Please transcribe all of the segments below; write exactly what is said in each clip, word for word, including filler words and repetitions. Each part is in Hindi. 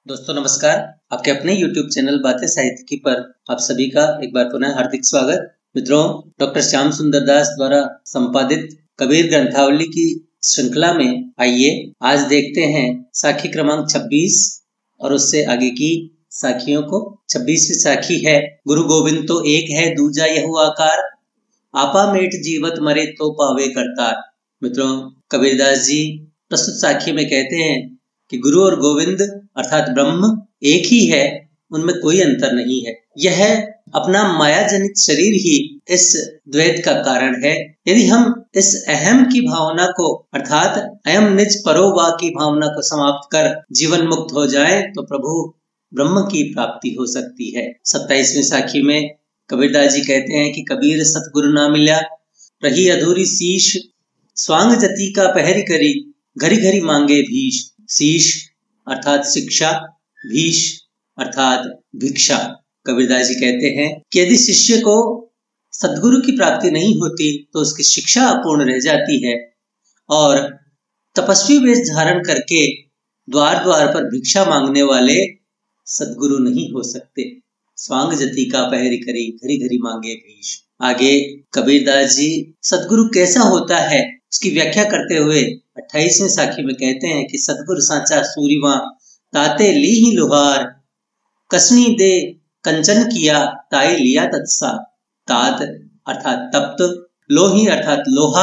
दोस्तों नमस्कार। आपके अपने YouTube चैनल बातें साहित्य की पर आप सभी का एक बार पुनः हार्दिक स्वागत। मित्रों, डॉक्टर श्याम सुंदर दास द्वारा संपादित कबीर ग्रंथावली की श्रृंखला में आइए आज देखते हैं साखी क्रमांक छब्बीस और उससे आगे की साखियों को। छब्बीसवीं साखी है, गुरु गोविंद तो एक है दूजा यहु आकार, आपा मेट जीवत मरे तो पावे करतार। मित्रों, कबीरदास जी प्रस्तुत साखी में कहते हैं कि गुरु और गोविंद अर्थात ब्रह्म एक ही है, उनमें कोई अंतर नहीं है। यह अपना माया जनित शरीर ही इस द्वैत का कारण है। यदि हम इस अहम की भावना को अर्थात अयम निज परो वा की भावना को समाप्त कर जीवन मुक्त हो जाए तो प्रभु ब्रह्म की प्राप्ति हो सकती है। सत्ताईसवीं साखी में कबीरदास जी कहते हैं कि कबीर सतगुरु ना मिला, रही अधूरी शीश, स्वांग जति का पहरी करी, घरी घरी मांगे भीष। शीश अर्थात शिक्षा, भीष अर्थात भिक्षा। कबीरदास जी कहते हैं कि यदि शिष्य को सद्गुरु की प्राप्ति नहीं होती तो उसकी शिक्षा अपूर्ण रह जाती है और तपस्वी वेश धारण करके द्वार द्वार पर भिक्षा मांगने वाले सद्गुरु नहीं हो सकते। स्वांग जति का पहरी करी, घरी घरी मांगे भीष। आगे कबीरदास जी सद्गुरु कैसा होता है उसकी व्याख्या करते हुए अट्ठाईसवीं साखी में कहते हैं कि सद्गुरु सांचा सूरीवा, ताते ली ही लोहार, कसनी दे कंचन किया, ताई लिया तत्सा। तात अर्थात तप्त, लोही अर्थात लोहा,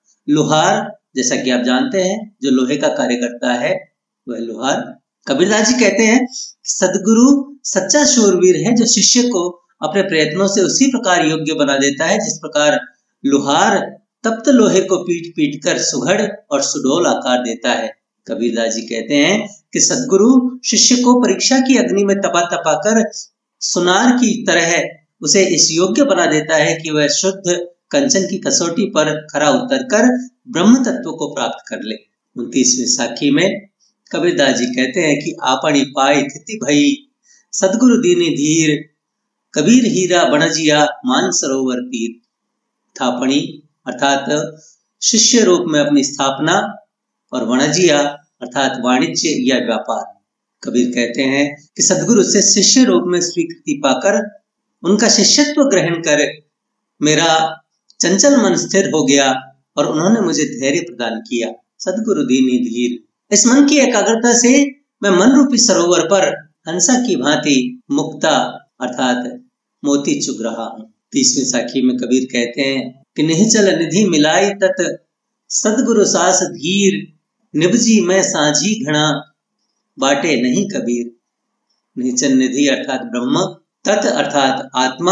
लोहार जैसा कि आप जानते हैं जो लोहे का कार्य करता है वह लोहार। कबीरदास जी कहते हैं सद्गुरु सच्चा शूरवीर है जो शिष्य को अपने प्रयत्नों से उसी प्रकार योग्य बना देता है जिस प्रकार लोहार तप्त लोहे को पीट पीट कर सुघड़ और सुडोल आकार देता है। कबीरदास जी कहते हैं कि सद्गुरु शिष्य को परीक्षा की अग्नि में तपा तपा कर सुनार की तरह उसे इस योग्य बना देता है कि वह शुद्ध कंचन की कसौटी पर खरा उतरकर ब्रह्म तत्व को प्राप्त कर ले। उनतीसवीं साखी में कबीरदास जी कहते हैं कि आपणी पाई थिति भई, सद्गुरु दीनी धीर, कबीर हीरा बनजिया मान सरोवर तीर। थापणी अर्थात शिष्य रूप में अपनी स्थापना और वणजिया अर्थात वाणिज्य या व्यापार। कबीर कहते हैं कि सद्गुरु से शिष्य रूप में स्वीकृति पाकर उनका शिष्यत्व ग्रहण कर मेरा चंचल मन स्थिर हो गया और उन्होंने मुझे धैर्य प्रदान किया। सद्गुरु दीनी धीर, इस मन की एकाग्रता से मैं मन रूपी सरोवर पर हंसा की भांति मुक्ता अर्थात मोती चुग रहा हूँ। तीसवीं साखी में कबीर कहते हैं कि निश्चल निधि मिलाई तत, सद्गुरु सास धीर, निभजी मैं साझी घना, बाटे नहीं कबीर। निश्चल निधि अर्थात ब्रह्म, तत् अर्थात आत्मा,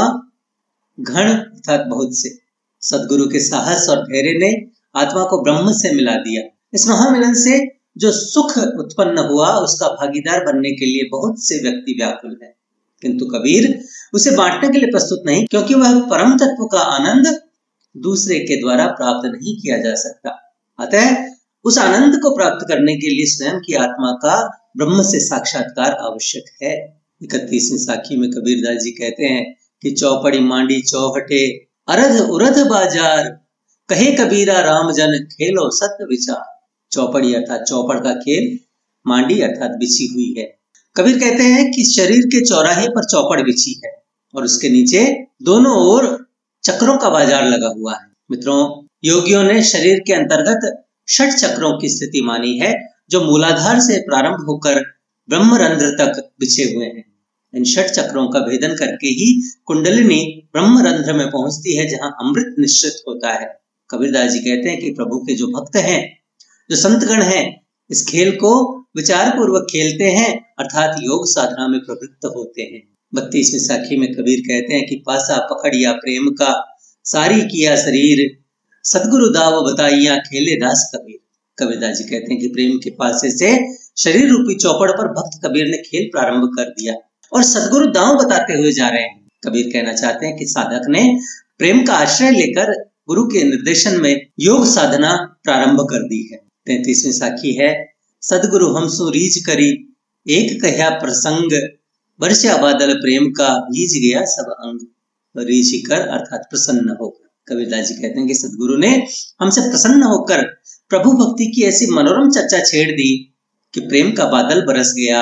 घन अर्थात बहुत से। सद्गुरु के साहस और धैर्य ने आत्मा को ब्रह्म से मिला दिया। इस महामिलन से जो सुख उत्पन्न हुआ उसका भागीदार बनने के लिए बहुत से व्यक्ति व्याकुल हैं, किंतु कबीर उसे बांटने के लिए प्रस्तुत नहीं, क्योंकि वह परम तत्व का आनंद दूसरे के द्वारा प्राप्त नहीं किया जा सकता। अतः उस आनंद को प्राप्त करने के लिए स्वयं की आत्मा का ब्रह्म से साक्षात्कार आवश्यक है। इकतीसवीं साखी में कबीरदास जी कहते हैं कि चौपड़ी मांडी चौहटे, अरध उरध बाजार, कहे कबीरा राम जन खेलो सत्य विचार। चौपड़ी अर्थात चौपड़ का खेल, मांडी अर्थात बिछी हुई है। कबीर कहते हैं कि शरीर के चौराहे पर चौपड़ बिछी है और उसके नीचे दोनों ओर चक्रों का बाजार लगा हुआ है। मित्रों, योगियों ने शरीर के अंतर्गत षट चक्रों की स्थिति मानी है जो मूलाधार से प्रारंभ होकर ब्रह्मरंध्र तक बिछे हुए हैं। इन षट चक्रों का भेदन करके ही कुंडलिनी ब्रह्मरंध्र में पहुंचती है जहां अमृत निश्चित होता है। कबीरदास जी कहते हैं कि प्रभु के जो भक्त हैं, जो संतगण हैं, इस खेल को विचार पूर्वक खेलते हैं अर्थात योग साधना में प्रवृत्त होते हैं। बत्तीसवीं साखी में कबीर कहते हैं कि पासा पकड़िया प्रेम का, सारी किया शरीर, सद्गुरु दाव बताइया खेले दास कबीर। कबीरदास जी कहते हैं कि प्रेम के पासे से शरीर रूपी चौपड़ पर भक्त कबीर ने खेल प्रारंभ कर दिया और सद्गुरु दाव बताते हुए जा रहे हैं। कबीर कहना चाहते हैं कि साधक ने प्रेम का आश्रय लेकर गुरु के निर्देशन में योग साधना प्रारंभ कर दी है। तैंतीसवीं साखी है, सद्गुरु हम सु रीझ करी, एक कह्या प्रसंग, वर्षा बादल प्रेम का भीज गया सब अंग। रीझ कर अर्थात प्रसन्न होकर। कबीरदास जी कहते हैं कि सद्गुरु ने हमसे प्रसन्न होकर प्रभु भक्ति की ऐसी मनोरम चर्चा छेड़ दी कि प्रेम का बादल बरस गया,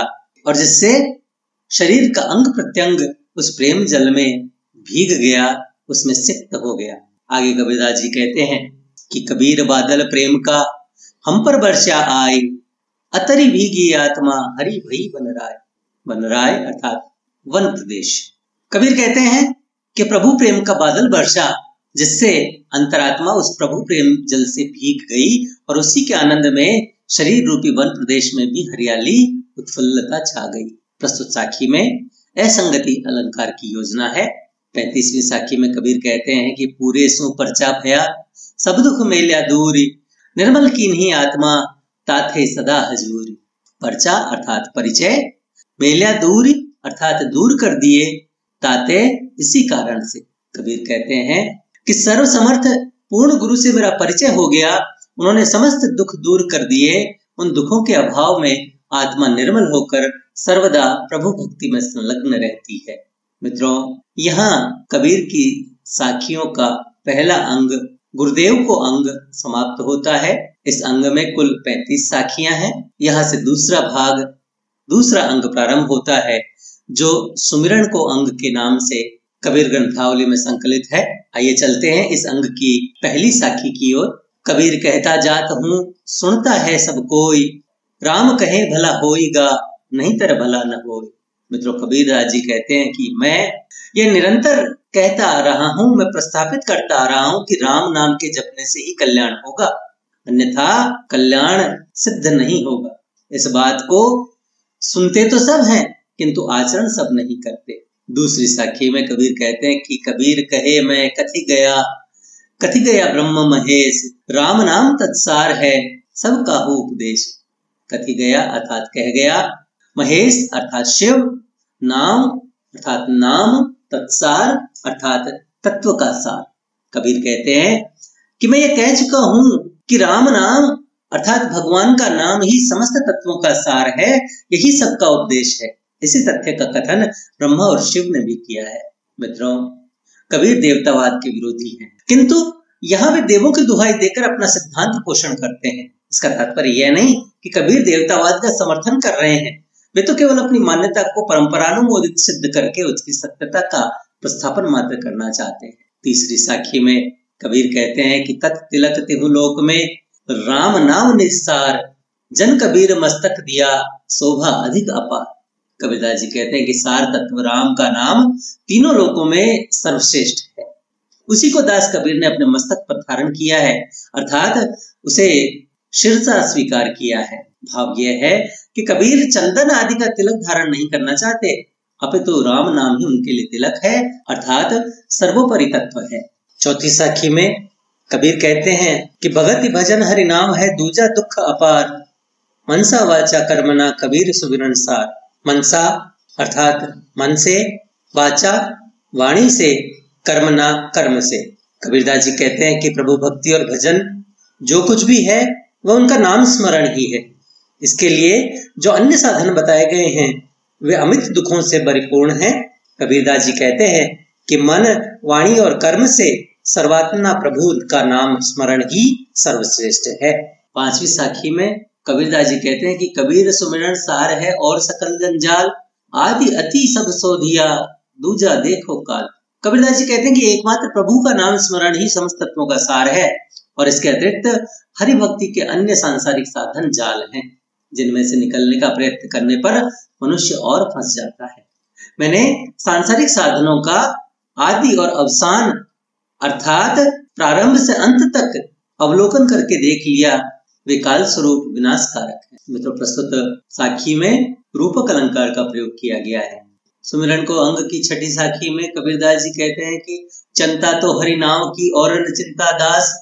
और जिससे शरीर का अंग प्रत्यंग उस प्रेम जल में भीग गया, उसमें सिक्त हो गया। आगे कबीरदास जी कहते हैं कि कबीर बादल प्रेम का हम पर वर्षा आए, अतरी भीगी आत्मा हरि भई बन राय। बन राय अर्थात वन प्रदेश। कबीर कहते हैं कि प्रभु प्रेम का बादल वर्षा, जिससे अंतरात्मा उस प्रभु प्रेम जल से भीग गई और उसी के आनंद में शरीर रूपी वन प्रदेश में भी हरियाली उत्फुल्लता छा गई। प्रस्तुत साखी में असंगति अलंकार की योजना है। पैंतीसवीं साखी में कबीर कहते हैं कि पूरे सु परचा भया, सब दुख मेल्या दूरी, निर्मल कीन्ही आत्मा ताथे सदा हजूरी। परचा अर्थात परिचय, मेल्या दूरी अर्थात दूर कर दिए, ताते इसी कारण से। कबीर कहते हैं कि सर्वसमर्थ पूर्ण गुरु से मेरा परिचय हो गया, उन्होंने समस्त दुख दूर कर दिए। उन दुखों के अभाव में आत्मा निर्मल होकर सर्वदा प्रभु भक्ति में संलग्न रहती है। मित्रों, यहाँ कबीर की साखियों का पहला अंग गुरुदेव को अंग समाप्त होता है। इस अंग में कुल पैंतीस साखियां हैं। यहाँ से दूसरा भाग, दूसरा अंग प्रारंभ होता है, जो सुमिरन को अंग के नाम से कबीर ग्रंथावली में संकलित है। आइए चलते हैं इस अंग की पहली साखी की ओर। कबीर कहता जात हूँ सुनता है सब कोई, राम कहे भला होईगा नहीं तर भला न होई। मित्रों, कबीरदास जी कहते हैं कि मैं ये निरंतर कहता आ रहा हूँ, मैं प्रस्थापित करता आ रहा हूँ कि राम नाम के जपने से ही कल्याण होगा, अन्यथा कल्याण सिद्ध नहीं होगा। इस बात को सुनते तो सब हैं, किंतु आचरण सब नहीं करते। दूसरी साखी में कबीर कहते हैं कि कबीर कहे मैं कथि गया, कथि गया ब्रह्म महेश, राम नाम तत्सार है सब काहू उपदेश। कथि गया अर्थात कह गया, महेश अर्थात शिव, नाम अर्थात नाम, तत्सार अर्थात तत्व का सार। कबीर कहते हैं कि मैं ये कह चुका हूं कि राम नाम अर्थात भगवान का नाम ही समस्त तत्वों का सार है, यही सबका उपदेश है। इसी तथ्य का कथन ब्रह्मा और शिव ने भी किया है। मित्रों, कबीर देवतावाद के विरोधी हैं, किंतु यहाँ वे देवों की दुहाई देकर अपना सिद्धांत पोषण करते हैं। इसका तात्पर्य यह नहीं कि कबीर देवतावाद का समर्थन कर रहे हैं, वे तो केवल अपनी मान्यता को परंपरानुमोदित सिद्ध करके उसकी सत्यता का प्रस्थापन मात्र करना चाहते हैं। तीसरी साखी में कबीर कहते हैं कि तत् तिलक तिहु लोक में राम नाम निस्सार, जन कबीर मस्तक दिया शोभा अधिक अपार। कबीरदास जी कहते हैं कि सार तत्व राम का नाम तीनों लोकों में सर्वश्रेष्ठ है, उसी को दास कबीर ने अपने मस्तक पर धारण किया है, अर्थात उसे शिरसा स्वीकार किया है। भाव यह है कि कबीर चंदन आदि का तिलक धारण नहीं करना चाहते, अपितु राम नाम ही उनके लिए तिलक है, अर्थात सर्वोपरि तत्व है। चौथी साखी में कबीर कहते हैं कि भगति भजन हरि नाम है दूजा दुख अपार, मनसा वाचा कर्मना कबीर सुमिरन सार। मनसा अर्थात मन से, वाचा वाणी से, कर्मना कर्म से। कबीरदास जी कहते हैं कि प्रभु भक्ति और भजन जो कुछ भी है वह उनका नाम स्मरण ही है। इसके लिए जो अन्य साधन बताए गए हैं वे अमित दुखों से परिपूर्ण हैं। कबीरदास जी कहते हैं कि मन, वाणी और कर्म से सर्वात्मा प्रभु का नाम स्मरण ही सर्वश्रेष्ठ है। पांचवी साखी में कबीरदास जी कहते हैं कि कबीर सुमिरन सार है और सकल जंजाल, आदि अति सब सोधिया दूजा देखो काल। कबीरदास जी कहते हैं कि एकमात्र प्रभु का नाम स्मरण ही समस्त तत्वों का सार है और इसके अतिरिक्त हरि भक्ति के अन्य सांसारिक साधन जाल हैं, जिनमें से निकलने का प्रयत्न करने पर मनुष्य और फंस जाता है। मैंने सांसारिक साधनों का आदि और अवसान अर्थात प्रारंभ से अंत तक अवलोकन करके देख लिया, वे काल स्वरूप विनाशकारक है। मित्रों, प्रस्तुत साखी में रूपक अलंकार का प्रयोग किया गया है। सुमिरन को अंग की छठी साखी में कबीरदास जी कहते हैं कि चिंता तो हरि नाम की और न चिंता दास,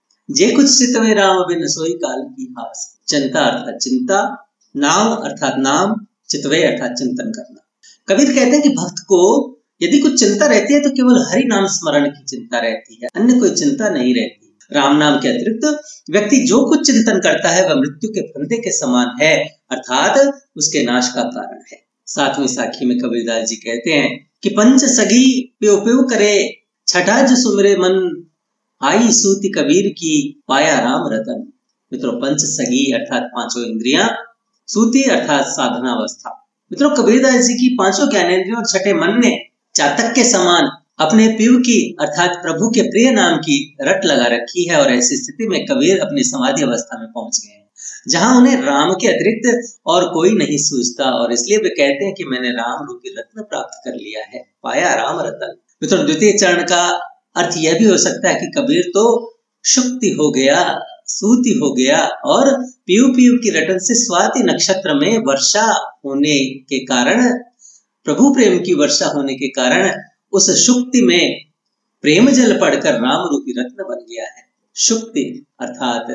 जे कुछ चितवे राम बिन सोई काल की हास। चिंता अर्थात चिंता, नाम अर्थात नाम, चितवे अर्थात चिंतन करना। कबीर कहते हैं कि भक्त को यदि कुछ चिंता रहती है तो केवल हरि नाम स्मरण की चिंता रहती है, अन्य कोई चिंता नहीं रहती। राम नाम के अतिरिक्त व्यक्ति जो कुछ चिंतन करता है वह मृत्यु के फंदे के समान है, अर्थात उसके नाश का कारण है। सातवीं साखी में कबीरदास जी कहते हैं कि पंच सगी प्यो प्यो करे, छठा जो सुमिरे मन, आई सूति कबीर की पाया राम रतन। मित्रों, पंच सगी अर्थात पांचों इंद्रियां, सूति अर्थात साधनावस्था, मित्रों, कबीरदास जी की पांचों ज्ञानेंद्रियों और छठे मन ने चातक के समान अपने पीव की अर्थात प्रभु के प्रिय नाम की रट लगा रखी है और ऐसी स्थिति में कबीर अपनी समाधि अवस्था में पहुंच गए हैं, जहां उन्हें राम के अतिरिक्त और कोई नहीं सूझता और इसलिए वे कहते हैं कि मैंने राम रूपी रत्न प्राप्त कर लिया है, पाया राम रतन। मित्रों, द्वितीय चरण का अर्थ यह भी हो सकता है कि कबीर तो शुक्ति हो गया, सूति हो गया और पीव पीव की रटन से स्वाति नक्षत्र में वर्षा होने के कारण, प्रभु प्रेम की वर्षा होने के कारण उस शुक्ति में प्रेम जल पड़कर राम रूपी रत्न बन गया है। शुक्ति अर्थात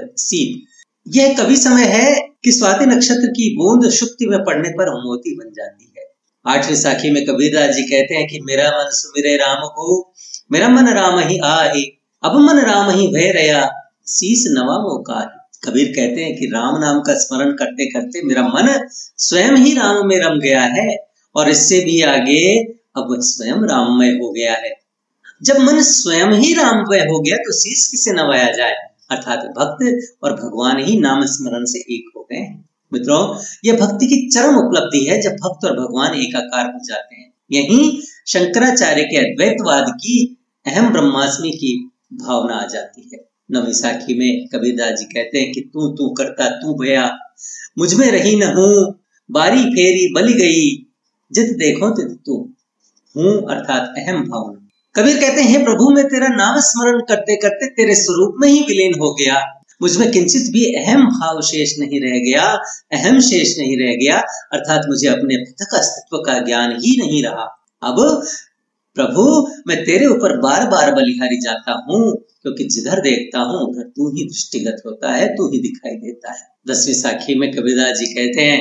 सीप। यह कभी समय है कि स्वाति नक्षत्र की बूंद शुक्ति में पड़ने पर मोती बन जाती है। आठवीं साखी में कबीरदास जी कहते हैं कि मेरा मन सुमिरे राम को, मेरा मन राम ही आए, अब मन राम ही भय रया, शीस नवा मौका। कबीर कहते हैं कि राम नाम का स्मरण करते करते मेरा मन स्वयं ही राम में रम गया है और इससे भी आगे अब स्वयं राममय हो गया है। जब मन स्वयं ही राममय हो गया तो शीश किसे नवाया जाए, अर्थात भक्त और भगवान ही नाम स्मरण से एक हो गए हैं। मित्रों, यह भक्ति की चरम उपलब्धि है जब भक्त और भगवान एकाकार हो जाते हैं। यही शंकराचार्य के अद्वैतवाद की अहम ब्रह्मास्मि की भावना आ जाती है। नवीं साखी में कबीरदास जी कहते हैं कि तू तू करता तू भया, मुझ में रही न हूं, बारी फेरी बली गई, जित देखो तित तू हूं, अर्थात अहम भावना। कबीर कहते हैं, प्रभु मैं तेरा नाम स्मरण करते करते तेरे स्वरूप में ही विलीन हो गया, मुझमें किंचित भी अहम भाव शेष नहीं रह गया, अहम शेष नहीं रह गया, अर्थात मुझे अपने पृथक अस्तित्व का ज्ञान ही नहीं रहा। अब प्रभु मैं तेरे ऊपर बार बार बलिहारी जाता हूँ, क्योंकि जिधर देखता हूँ उधर तू ही दृष्टिगत होता है, तू ही दिखाई देता है। दसवीं साखी में कबीरदास जी कहते हैं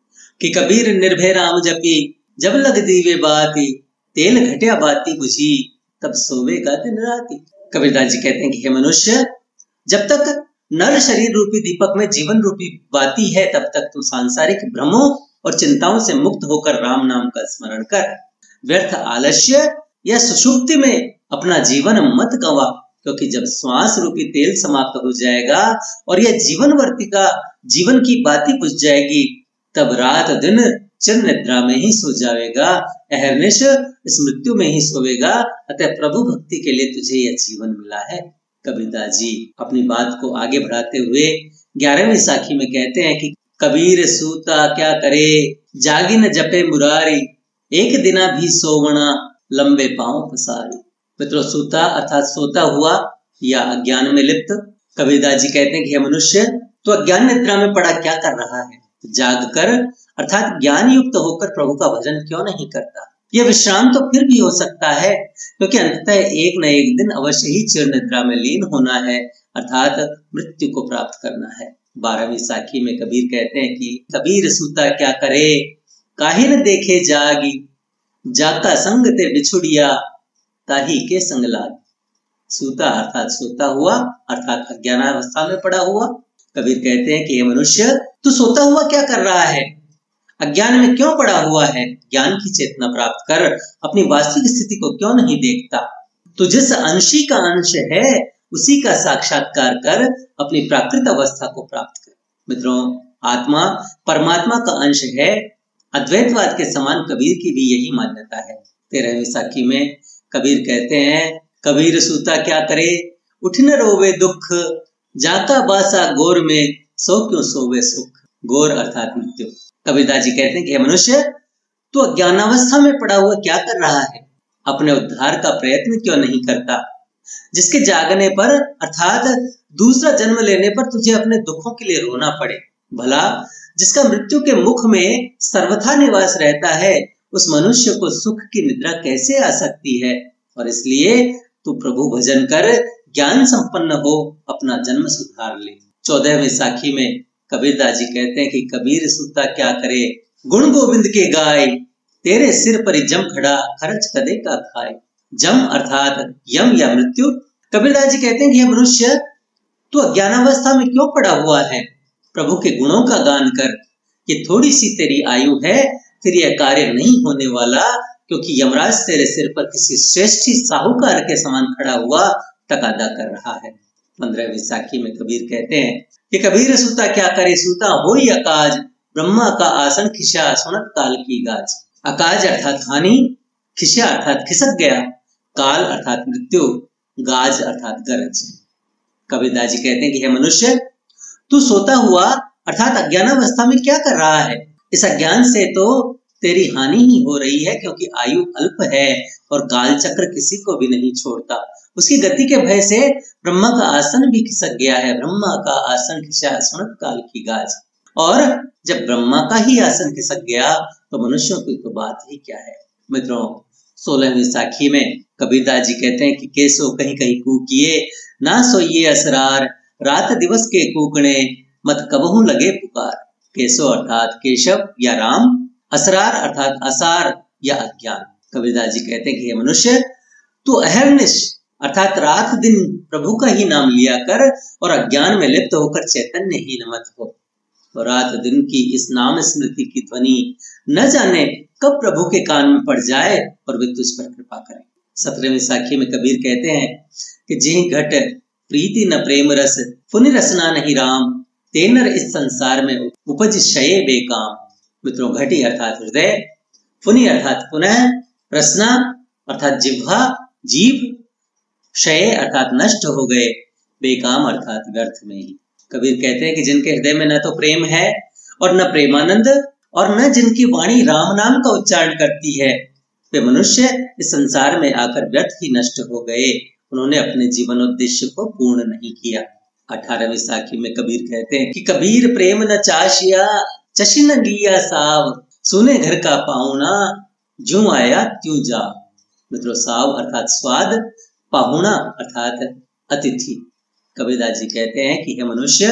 कि कबीर निर्भय राम जपी, जब लग दीवे बाती, तेल घटिया बाती बुझी, तब सोवेगा दिन राती। कबीरदास जी कहते हैं कि हे मनुष्य, जब तक नर शरीर रूपी दीपक में जीवन रूपी बाती है तब तक तू सांसारिक भ्रमों और चिंताओं से मुक्त होकर राम नाम का स्मरण कर। व्यर्थ आलस्य या सुषुप्ति में अपना जीवन मत गंवा, क्योंकि जब श्वास रूपी तेल समाप्त हो जाएगा और यह जीवन वर्तिका जीवन की बाती बुझ जाएगी, तब रात दिन चिर निद्रा में ही सो जाएगा, अहर्निश इस मृत्यु में ही सोएगा। अतः प्रभु भक्ति के लिए तुझे यह जीवन मिला है। कबीरदास जी अपनी बात को आगे बढ़ाते हुए ग्यारहवीं साखी में कहते हैं कि कबीर सूता क्या करे, जागी न जपे मुरारी, एक दिना भी सोवना, लंबे पांव पसारी। मित्रों, सूता अर्थात सोता हुआ या अज्ञान में लिप्त। कबीरदास जी कहते हैं कि हे मनुष्य, तो अज्ञान निद्रा में पड़ा क्या कर रहा है? जाग कर अर्थात ज्ञान युक्त होकर प्रभु का भजन क्यों नहीं करता? यह विश्राम तो फिर भी हो सकता है, क्योंकि अंततः एक न एक दिन अवश्य ही चिर निद्रा में लीन होना है, अर्थात मृत्यु को प्राप्त करना है। बारहवीं साखी में कबीर कहते हैं कि कबीर सूता क्या करे, काहे न देखे जागी, जाका संग ते बिछुड़िया, ताही के संग लागी। सूता अर्थात सोता हुआ, अर्थात अज्ञानावस्था में पड़ा हुआ। कबीर कहते हैं कि ये मनुष्य, तू सोता हुआ क्या कर रहा है? अज्ञान में क्यों पड़ा हुआ है? ज्ञान की चेतना प्राप्त कर, अपनी वास्तविक स्थिति को क्यों नहीं देखता? तो जिस अंशी का अंश है उसी का साक्षात्कार कर अपनी प्राकृत अवस्था को प्राप्त कर। मित्रों, आत्मा परमात्मा का अंश है। अद्वैतवाद के समान कबीर की भी यही मान्यता है। तेरहवीं साखी में कबीर कहते हैं, कबीर सूता क्या करे, उठ न रोवे दुख, जाता बासा गोर में, सो क्यों सोवे सुख। गोर अर्थात मृत्यु। कबीरदास जी कहते हैं कि मनुष्य, तू अज्ञानावस्था में पड़ा हुआ क्या कर रहा है? अपने उद्धार का प्रयत्न क्यों नहीं करता? जिसके जागने पर अर्थात दूसरा जन्म लेने पर तुझे अपने दुखों के लिए रोना पड़े। भला जिसका मृत्यु के मुख में सर्वथा निवास रहता है, उस मनुष्य को सुख की निद्रा कैसे आ सकती है? और इसलिए तू प्रभु भजन कर, ज्ञान संपन्न हो, अपना जन्म सुधार ले। चौदहवीं साखी में कबीरदास जी कहते हैं कि कबीर सूता क्या करे, गुण गोविंद के गाय, तेरे सिर पर जम खड़ा, खर्च कदे का खाए। जम अर्थात यम या मृत्यु। कबीरदास जी कहते हैं कि यह मनुष्य, तू अज्ञानावस्था में क्यों पड़ा हुआ है? प्रभु के गुणों का गान कर। ये थोड़ी सी तेरी आयु है, फिर यह कार्य नहीं होने वाला, क्योंकि यमराज तेरे सिर पर किसी श्रेष्ठी साहूकार के समान खड़ा हुआ तकादा कर रहा है। पंद्रहवीं साखी में कबीर कहते हैं कि कबीर सूता क्या करे, सूता हो या काज, ब्रह्मा का आसन खिसा सुनत काल की गाज। अकाज अर्थात हानि, खिसा अर्थात खिसक गया, काल अर्थात मृत्यु, गाज अर्थात गरज। कबीरदास जी कहते हैं कि हे मनुष्य, तू सोता हुआ अर्थात अज्ञानावस्था में क्या कर रहा है? इस अज्ञान से तो तेरी हानि ही हो रही है, क्योंकि आयु अल्प है और काल चक्र किसी को भी नहीं छोड़ता। उसकी गति के भय से ब्रह्मा का आसन भी खिसक गया है। ब्रह्मा का आसन खिसा सुनत काल की गाज। और जब ब्रह्मा का ही आसन खिसक गया तो मनुष्यों की तो बात ही क्या है। मित्रों, सोलहवीं साखी में कबीरदास जी कहते हैं कि केसो कहीं कहीं कूकिए, ना सोइए असरार, रात दिवस के कूकने, मत कबहू लगे पुकार। केसो अर्थात केशव या राम, असरार अर्थात असार या अज्ञान। कबीरदास जी कहते हैं कि हे मनुष्य, तू अहर्निश अर्थात रात दिन प्रभु का ही नाम लिया कर और अज्ञान में लिप्त होकर चैतन्यहीन मत हो। और रात दिन की इस नाम स्मृति की ध्वनि न जाने कब प्रभु के कान में पड़ जाए और वे तुझ पर कृपा करें। सत्रहवीं साखी में कबीर कहते हैं कि जिहि घट प्रीति न प्रेम रस, पुनि रसना नहीं राम, तेनर इस संसार में उपज शये बेकाम। मित्रों, घटी अर्थात हृदय, पुनि अर्थात पुनः, रसना अर्थात जिह्वा जीभ, शये अर्थात नष्ट हो गए, बेकाम अर्थात व्यर्थ में ही। कबीर कहते हैं कि जिनके हृदय में न तो प्रेम है और न प्रेमानंद और न जिनकी वाणी राम नाम का उच्चारण करती है, वे मनुष्य इस संसार में आकर व्यर्थ ही नष्ट हो गए। उन्होंने अपने जीवन उद्देश्य को पूर्ण नहीं किया। अठारहवीं साखी में कबीर कहते हैं कि कबीर प्रेम न चाशिया, चशिन लिया साव, सुने घर का पाहुना, ज्यों आया त्यों जा। मित्रों, साव अर्थात स्वाद, पाहुना अर्थात अतिथि। कबीरदास जी कहते हैं कि हे मनुष्य,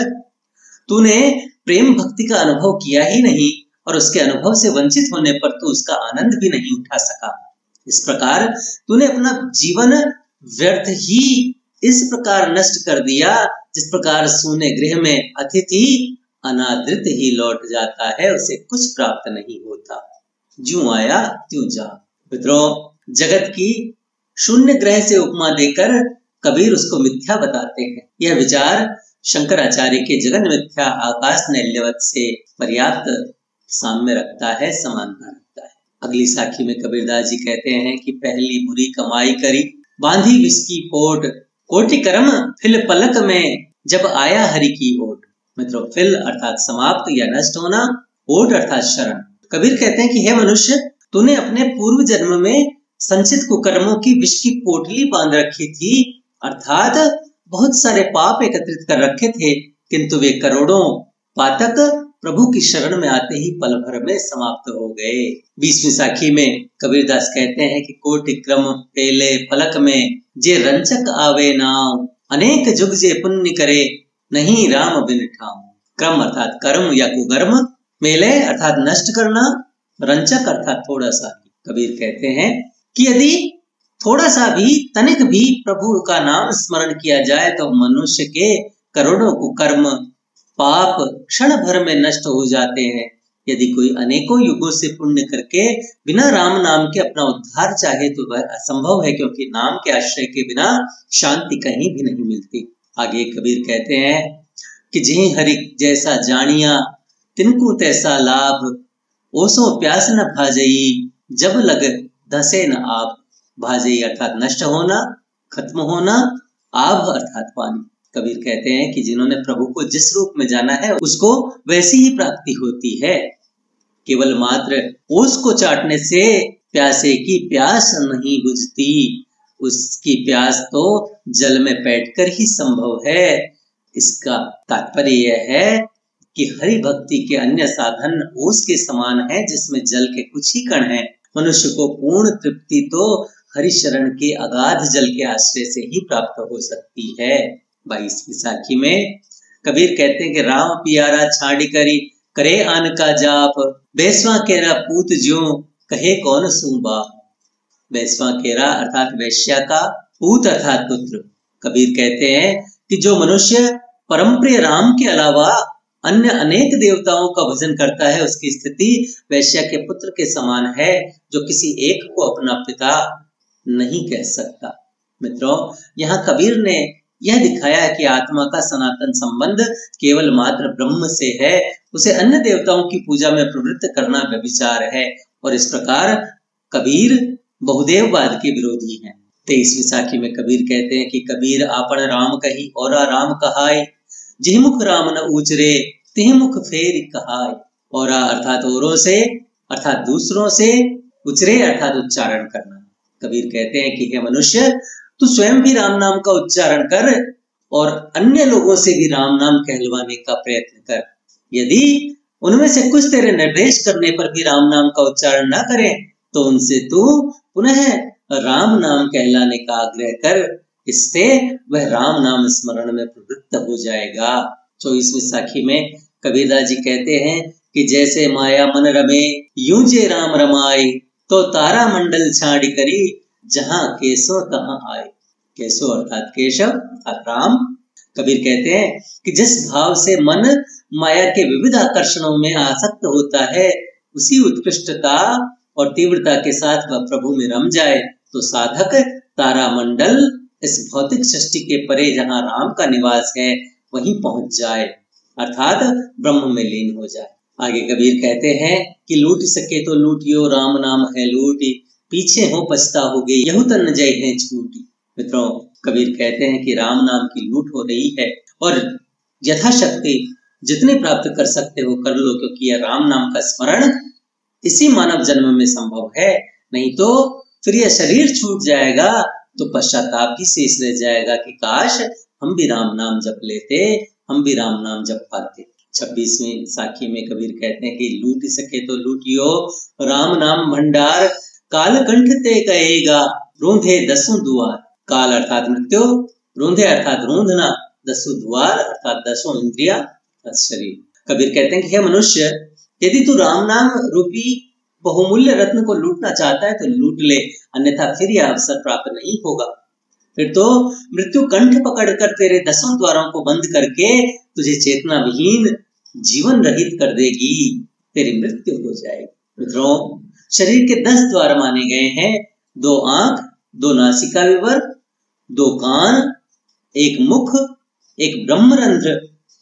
तूने प्रेम भक्ति का अनुभव किया ही नहीं और उसके अनुभव से वंचित होने पर तू उसका आनंद भी नहीं उठा सका। इस प्रकार तूने अपना जीवन व्यर्थ ही इस प्रकार नष्ट कर दिया, जिस प्रकार सूने गृह में अतिथि अनादृत ही लौट जाता है, उसे कुछ प्राप्त नहीं होता। ज्यों आया त्यों जा। मित्रों, जगत की शून्य ग्रह से उपमा देकर कबीर उसको मिथ्या बताते हैं। यह विचार शंकराचार्य के जगन मिथ्या आकाश नैल्यवत से पर्याप्त साम्य रखता है, समानता रखता है। अगली साखी में कबीरदास जी कहते हैं कि पहली बुरी कमाई करी, बांधी विस्की पोट, कोटि कर्म फिल पलक में, जब आया हरि की ओट। मित्रों, फिल अर्थात समाप्त या नष्ट होना, ओट अर्थात शरण। कबीर कहते हैं कि हे मनुष्य, तूने अपने पूर्व जन्म में संचित कुकर्मों की विष की पोटली बांध रखी थी, अर्थात बहुत सारे पाप एकत्रित कर रखे थे, किंतु वे करोड़ों पातक प्रभु की शरण में आते ही पल भर में समाप्त हो गए। बीसवीं साखी में कबीरदास कहते हैं कि कोटि क्रम पेले फलक में, जे रंचक आवे नाम, अनेक जुग जे पुण्य करे, नहीं राम बिन ठाम। क्रम अर्थात कर्म या कुकर्म, मेले अर्थात नष्ट करना, रंचक अर्थात थोड़ा सा। कबीर कहते हैं कि यदि थोड़ा सा भी तनिक भी प्रभु का नाम स्मरण किया जाए तो मनुष्य के करोड़ों कुकर्म पाप क्षण भर में नष्ट हो जाते हैं। यदि कोई अनेकों युगों से पुण्य करके बिना राम नाम के अपना उद्धार चाहे तो वह असंभव है, क्योंकि नाम के आश्रय के बिना शांति कहीं भी नहीं मिलती। आगे कबीर कहते हैं कि जिहि हरि जैसा जानिया, तिनको तैसा लाभ, ओसो प्यास न भाजई, जब लग धसे न आप। भाजई अर्थात नष्ट होना, खत्म होना, आभ अर्थात पानी। कबीर कहते हैं कि जिन्होंने प्रभु को जिस रूप में जाना है उसको वैसी ही प्राप्ति होती है। केवल मात्र ओस को चाटने से प्यासे की प्यास नहीं बुझती, उसकी प्यास तो जल में बैठकर ही संभव है। इसका तात्पर्य यह है कि हरि भक्ति के अन्य साधन ओस के समान है, जिसमें जल के कुछ ही कण हैं। मनुष्य को पूर्ण तृप्ति तो हरि शरण के अगाध जल के आश्रय से ही प्राप्त हो सकती है। बाईसवीं साखी में कबीर कहते हैं कि राम पियारा छाड़ी करी, करे आन का जाप, बैसवा केरा पूत ज्यों, कहे कौन सू बाप। बैसवा केरा अर्थात वैश्या का, पूत अर्थात पुत्र। कबीर कहते हैं कि जो मनुष्य परम प्रिय राम के अलावा अन्य अनेक देवताओं का भजन करता है, उसकी स्थिति वैश्या के पुत्र के समान है, जो किसी एक को अपना पिता नहीं कह सकता। मित्रों, यहाँ कबीर ने यह दिखाया कि आत्मा का सनातन संबंध केवल मात्र ब्रह्म से है, उसे अन्य देवताओं की पूजा में प्रवृत्त करना व्यभिचार है। और इस प्रकार कबीर बहुदेववाद के विरोधी हैं। तेईसवीं साखी में कबीर कहते हैं कि कबीर आपन राम कही और राम कहाय, जिह मुख राम न ऊचरे तिह मुख फेर कहाय। और अर्थात औरों से अर्थात दूसरों से, उचरे अर्थात उच्चारण करना। कबीर कहते हैं कि हे मनुष्य, तू स्वयं भी राम नाम का उच्चारण कर और अन्य लोगों से भी राम नाम कहलवाने का प्रयत्न कर। यदि उनमें से कुछ तेरे निर्देश करने पर भी राम नाम का उच्चारण न करें तो उनसे तू पुनः राम नाम कहलाने का आग्रह कर, इससे वह राम नाम स्मरण में प्रवृत्त हो जाएगा। चौबीसवीं साखी में कबीरदास जी कहते हैं कि जैसे माया मन रमे यूं जे राम रमाए, तो तारा मंडल छाड़ी करी जहां केशव तहां आए। केशव अर्थात केशव अर्थात राम। कबीर कहते हैं कि जिस भाव से मन माया के विविध आकर्षणों में आसक्त होता है, उसी उत्कृष्टता और तीव्रता के साथ वह प्रभु में रम जाए तो साधक तारा मंडल इस भौतिक सृष्टि के परे जहां राम का निवास है वहीं पहुंच जाए, अर्थात ब्रह्म में लीन हो जाए। आगे कबीर कहते हैं कि लूट सके तो लूटियो, राम नाम है लूटी, पीछे हो पछताओगे यहू तन जय है छूटी। मित्रों, कबीर कहते हैं कि राम नाम की लूट हो रही है और यथाशक्ति जितने प्राप्त कर सकते हो कर लो, क्योंकि यह राम नाम का स्मरण इसी मानव जन्म में संभव है। नहीं तो फिर यह शरीर छूट जाएगा तो पश्चाताप ही शेष रह जाएगा कि काश हम भी राम नाम जप लेते, हम भी राम नाम जप पाते। छब्बीसवीं साखी में कबीर कहते हैं कि लूट सके तो लूटियो, राम नाम भंडार, काल कंठ ते कहेगा रूंधे दसों दुआर। काल अर्थात मृत्यु, रूंधे अर्थात रूंधना, दसों द्वार अर्थात दसों इंद्रिया अर्थात शरीर। कबीर कहते हैं कि हे मनुष्य, यदि तू राम नाम रूपी बहुमूल्य रत्न को लूटना चाहता है तो लूट ले, अन्यथा फिर यह अवसर प्राप्त नहीं होगा। फिर तो मृत्यु कंठ पकड़कर तेरे दसों द्वारों को बंद करके तुझे चेतना विहीन जीवन रहित कर देगी, तेरी मृत्यु हो जाएगी। मित्रों, शरीर के दस द्वार माने गए हैं, दो आंख, दो नासिका विवर, दो कान, एक मुख, एक ब्रह्मरंध्र,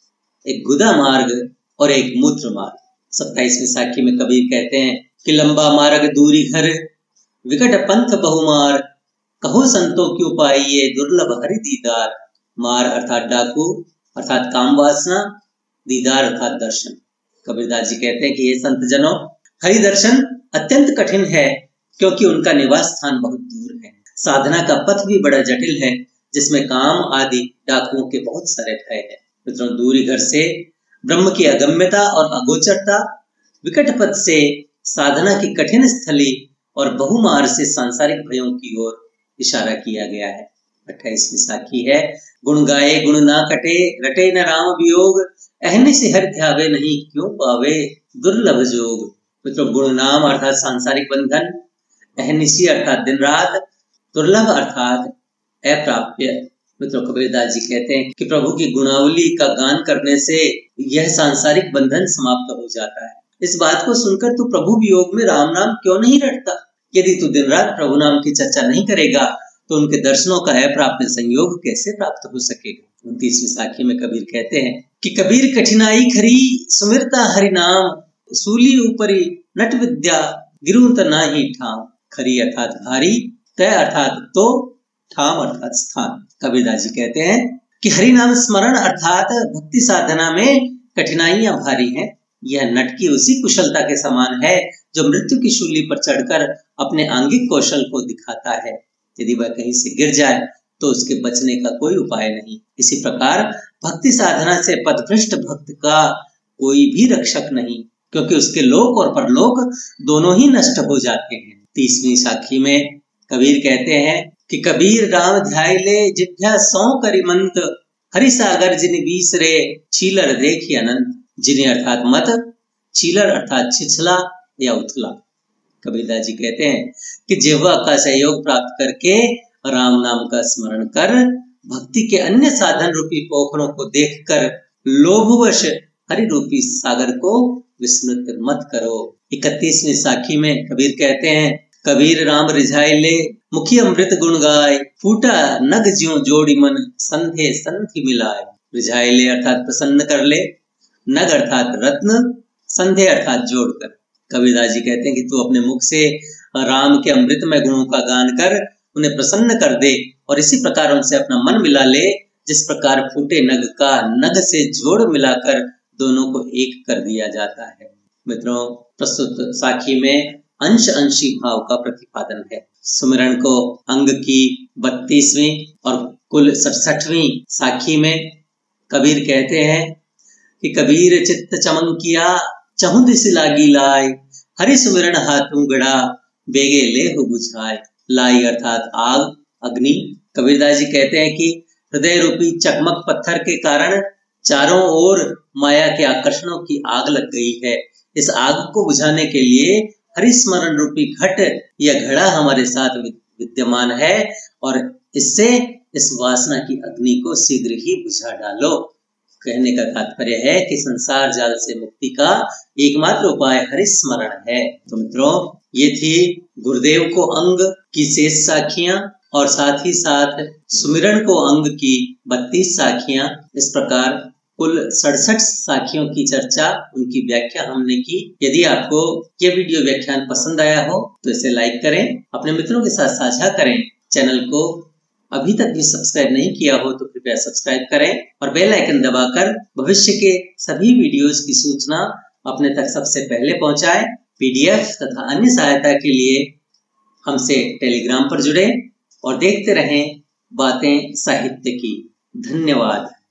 एक गुदा मार्ग और एक मूत्र मार्ग। सत्ताईसवीं साखी में कबीर कहते हैं कि लंबा मार्ग दूरी घर, विकट पंथ बहुमार, कहो संतों क्यों पाइये दुर्लभ हरि दीदार। मार अर्थात डाकू अर्थात काम वासना, दीदार अर्थात दर्शन। कबीरदास जी कहते हैं कि ये संत जनों, हरि दर्शन अत्यंत कठिन है क्योंकि उनका निवास स्थान बहुत दूर है। साधना का पथ भी बड़ा जटिल है जिसमें काम आदि डाकुओं के बहुत सारे भय है। मित्रों, दूरी घर से ब्रह्म की अगम्यता और अगोचरता, विकट पथ से साधना की कठिन स्थली और बहुमार से सांसारिक भयों की ओर इशारा किया गया है। अट्ठाईसवीं साखी है, गुण गाए गुण ना कटे, रटे न राम वियोग, अहनि से हर ध्यावे नहीं क्यों पावे दुर्लभ जोग। मित्रों, गुण नाम अर्थात सांसारिक बंधन, अहनिशी अर्थात दिन रात, दुर्लभ अर्थात अप्राप्य। मित्रों, कबीरदास जी कहते हैं कि प्रभु की गुणावली का गान करने से यह सांसारिक बंधन समाप्त हो जाता है। इस बात को सुनकर तू प्रभु वियोग में राम नाम क्यों नहीं रटता? यदि तू दिन रात प्रभु नाम की चर्चा नहीं करेगा तो उनके दर्शनों का अप्राप्य संयोग कैसे प्राप्त हो सकेगा। उनतीसवीं साखी में कबीर कहते हैं कि कबीर कठिनाई खरी, सुमिरता हरि नाम, सूली ऊपरी नट विद्या, गिरुत नाही ठाम। खरी अर्थात भारी, तय अर्थात तो, ठाम अर्थात स्थान। कबीरदास जी कहते हैं कि हरि नाम स्मरण अर्थात भक्ति साधना में कठिनाइयां भारी हैं। यह नट की उसी कुशलता के समान है जो मृत्यु की शूली पर चढ़कर अपने आंगिक कौशल को दिखाता है। यदि वह कहीं से गिर जाए तो उसके बचने का कोई उपाय नहीं। इसी प्रकार भक्ति साधना से पथभ्रष्ट भक्त का कोई भी रक्षक नहीं, क्योंकि उसके लोक और परलोक दोनों ही नष्ट हो जाते हैं। तीसवीं साखी में कबीर कहते हैं कि कबीर राम ध्याय ले जिठ्या सौ करिमंत, हरि सागर जिन बीसरे छीलर देखी अनंत। जिन्हें अर्थात मत, छीलर अर्थात छिछला या उथला। कबीरदास जी कहते हैं कि जिह्वा का सहयोग प्राप्त करके राम नाम का स्मरण कर, भक्ति के अन्य साधन रूपी पोखरों को देखकर लोभवश हरि रूपी सागर को विस्मृत मत करो। इकतीसवीं साखी में कबीर कहते हैं, कबीर राम रिझाई ले मुखी अमृत गुण गाय, फूटा नग ज्यों जोड़ी मन, संधे संधि मिलाए। रिझाए ले अर्थात प्रसन्न कर ले, नग अर्थात रत्न, संधे अर्थात जोड़कर। कबीरदास जी कहते हैं कि तू अपने मुख से राम के अमृतमय गुणों का गान कर, उन्हें प्रसन्न कर दे और इसी प्रकार उनसे अपना मन मिला ले, जिस प्रकार फूटे नग का नग से जोड़ मिलाकर दोनों को एक कर दिया जाता है। मित्रों, प्रस्तुत साखी में अंश अंशी भाव का प्रतिपादन है। सुमिरन को अंग की बत्तीसवीं और कुल सड़सठवीं साखी में कबीर कहते हैं कि कबीर चित्त चमंकिया, चहुं दिस लागी लाय, हरि सुमिरन हाथों गड़ा, बेगे ले हो बुझाए। लाई अर्थात आग, अग्नि। कबीरदास जी कहते हैं कि हृदय रूपी चकमक पत्थर के कारण चारों ओर माया के आकर्षणों की आग लग गई है। इस आग को बुझाने के लिए हरिस्मरण रूपी घट या घड़ा हमारे साथ विद्यमान है और इससे इस वासना की अग्नि को शीघ्र ही बुझा डालो। कहने का तात्पर्य है कि संसार जाल से मुक्ति का एकमात्र उपाय हरिस्मरण है। तो मित्रों, ये थी गुरुदेव को अंग की शेष साखियां और साथ ही साथ सुमिरन को अंग की बत्तीस साखियां। इस प्रकार कुल सड़सठ साखियों की चर्चा, उनकी व्याख्या हमने की। यदि आपको यह वीडियो व्याख्यान पसंद आया हो तो इसे लाइक करें, अपने मित्रों के साथ साझा करें। चैनल को अभी तक भी सब्सक्राइब नहीं किया हो तो कृपया सब्सक्राइब करें और बेल आइकन दबाकर भविष्य के सभी वीडियोस की सूचना अपने तक सबसे पहले पहुंचाएं। पीडीएफ तथा अन्य सहायता के लिए हमसे टेलीग्राम पर जुड़ें और देखते रहें बातें साहित्य की। धन्यवाद।